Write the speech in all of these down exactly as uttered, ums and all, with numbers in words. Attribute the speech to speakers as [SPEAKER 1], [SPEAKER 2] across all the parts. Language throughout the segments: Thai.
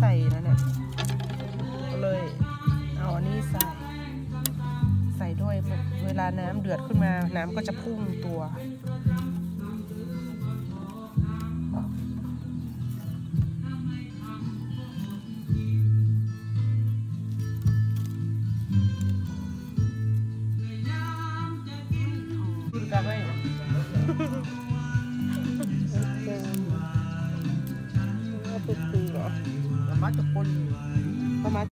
[SPEAKER 1] ส่นะเนี่ยก็เลยเอาอันนี้ใส่ใส่ด้วยเวลาน้ำเดือดขึ้นมาน้ำก็จะพุ่งตัวดูกันไหมเอาไปตีเหรอประมาณจะคนประมาณ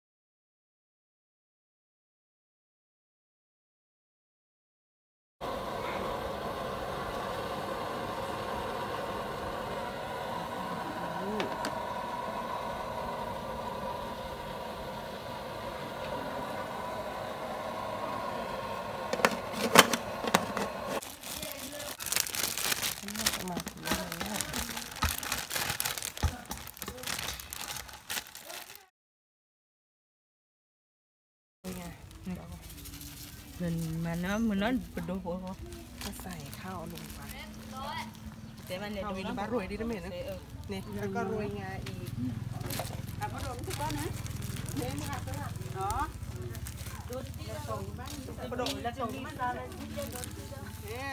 [SPEAKER 1] มันมันเนาะมันนั่นเป็นดูโป๊ะก็ใส่ข้าวลงไปแต่มันเนี่ยจะมีน้ำปลาโรยดีด้วยไหมนะเนี่ยแล้วก็โรยงาอีกอ่ะพอโดนทุกก้อนนะเนี่ยมึงอ่ะตัวเนาะดูที่เราส่งบ้างพอโดนแล้วส่งมันอะไรเนี่ย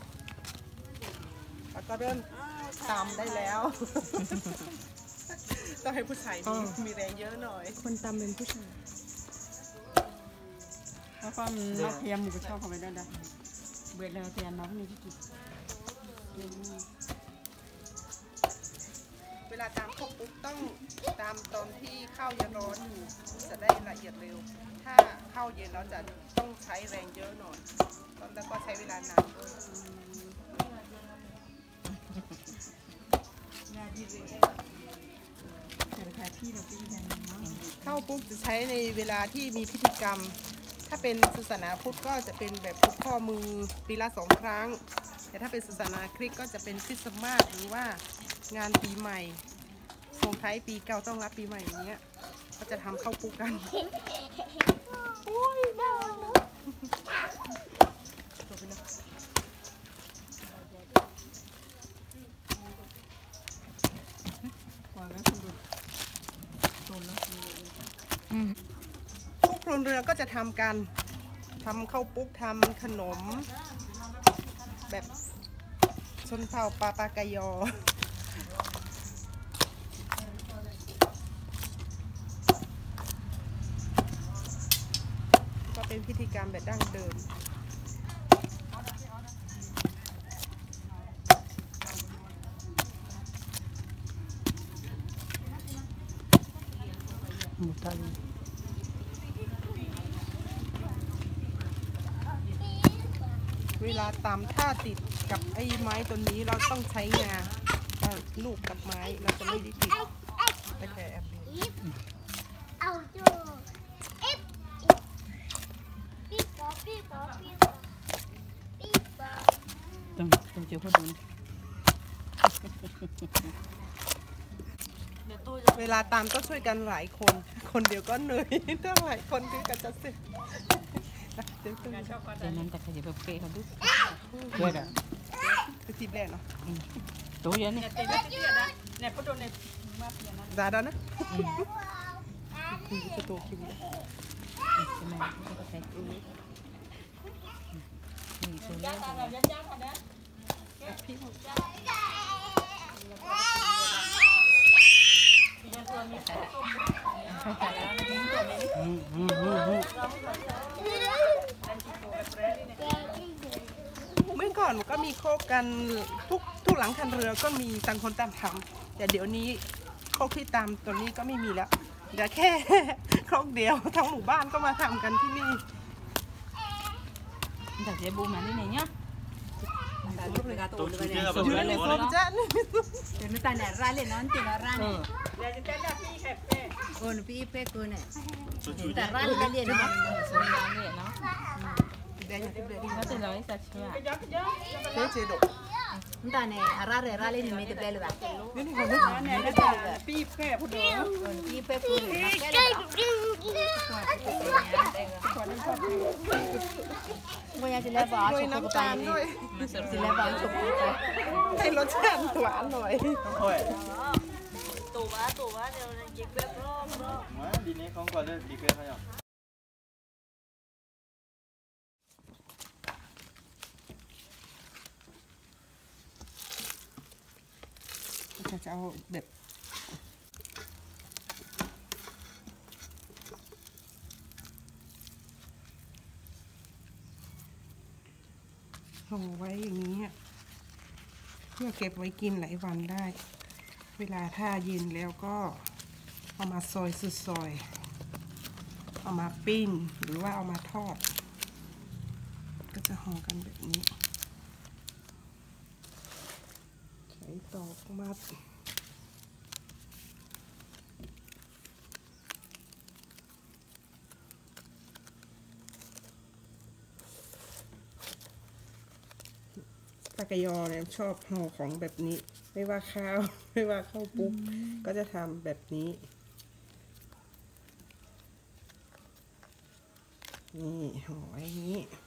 [SPEAKER 1] แล้วก็เริ่มตำได้แล้วต้องให้ผู้ชายมีมีแรงเยอะหน่อยคนตำเป็นผู้ชายแล้วก็เราเทียมหมูกระชอบเข้าไปได้ได้เบื่อแล้วเทียมน้องนี่ที่กินเวลาตามพวกปุ๊บต้องตามตอนที่ข้าวยังร้อนอยู่จะได้ละเอียดเร็วถ้าข้าวเย็นเราจะต้องใช้แรงเยอะหน่อยแล้วก็ใช้เวลานานด้วยข้าวปุ๊บจะใช้ในเวลาที่มีพิธีกรรมถ้าเป็นศาสนาพุทธก็จะเป็นแบบผูกข้อมือปีละสองครั้งแต่ถ้าเป็นศาสนาคริสต์ก็จะเป็นคริสต์มาสหรือว่างานปีใหม่ส่งท้ายปีเก่าต้องรับปีใหม่อย่างเงี้ยก็จะทำข้าวปุ๊กกันโอ้ยน่ารักทุกครัวเรือนก็จะทำกันทำข้าวปุ๊กทำขนมแบบชนเผ่าปาปากายอก็เป็นพิธีกรรมแบบดั้งเดิมหมูทะเลเวลาตำถ้าติดกับไอ้ไม้ตัวนี้เราต้องใช้งาลูกกับไม้เราจะไม่ได้ติดไปแค่แอบเอาจูอิบปีปอปีปอปีปอปีปอต้องต้องเจอพ่อดุลเวลาตามก็ช่วยกันหลายคนคนเดียวก็เหนื่อยถ้าหลายคนคือกันจะเสร็จเดี๋ยวนั้นแต่ขยับเปย์เขาดูเยอะอ่ะคือทีแรกเนาะตัวเยอะนี่เนี่ยพอโดนเนี่ยมาเปลี่ยนนะดาดานะคือจะตัวคิวใช่ไหมก็ใช้ตัวนี้นี่ตัวนี้พี่เขาเมื่อก่อนก็มีโคกกันทุกทุกหลังคันเรือก็มีต่างคนต่างทำแต่เดี๋ยวนี้โคกที่ตามตัวนี้ก็ไม่มีแล้วเดี๋ยวแค่โคกเดียวทั้งหมู่บ้านก็มาทำกันที่นี่แต่เจ๊บูมาที่ไหนเนี่ยSudah le sojan. Jadi tanya rale nanti rale. Jadi tanya pi hepe. Oh pi hepe kone. Kita rale kali ni. Sojan ni, no. Banyak beli. Nanti lagi saja. Kejap kejap. Kecil dok. Entah ni rale rale ni mesti beli lah. Ini kalau ni ada pi hepe pudo. Pi hepe pudo. Punya sila ba cukup pa ni. Sila ba cukup pa. ให้รสชาติหวานหน่อยโอ้ยตู
[SPEAKER 2] ว้าตัวว้าเดี๋ยวนะเก็บแบบรอบรอบ
[SPEAKER 3] มาดีนี้ของก่อนเลยดีเกินเขาอย่าง
[SPEAKER 4] จะจะเอาแบบห่อไว้อย่างนี้เพื่อเก็บไว้กินหลายวันได้เวลาถ้าเย็นแล้วก็เอามาซอยสุดซอยเอามาปิ้งหรือว่าเอามาทอดก็จะห่อกันแบบนี้ใช้ตอกมัดปากกยอเนี่ยชอบห่อของแบบนี้ไม่ว่าข้าวไม่ว่าข้าวปุ๊บก็จะทำแบบนี้นี่ห่อไว้อย่างนี้